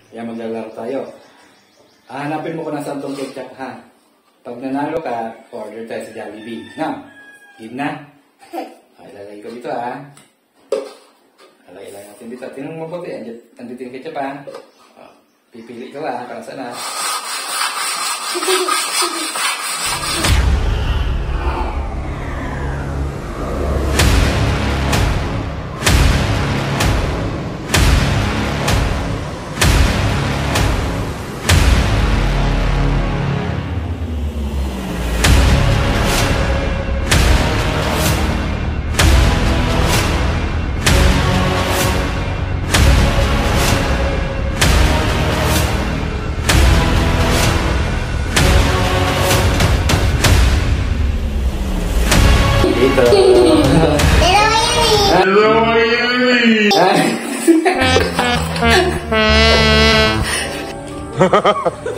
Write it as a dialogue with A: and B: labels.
A: Kaya maglalaro tayo. Hanapin mo kung nasaan tong ketchup, ha? Pag nanalo ka, order tayo sa Jollibee. No? Give na? Ilalagay ko dito, ha? Ilalagay natin dito. Tinong mabuti. Andito yung ketchup, ha? Pipili ko, ha? Para saan, ha? Dito. Hello,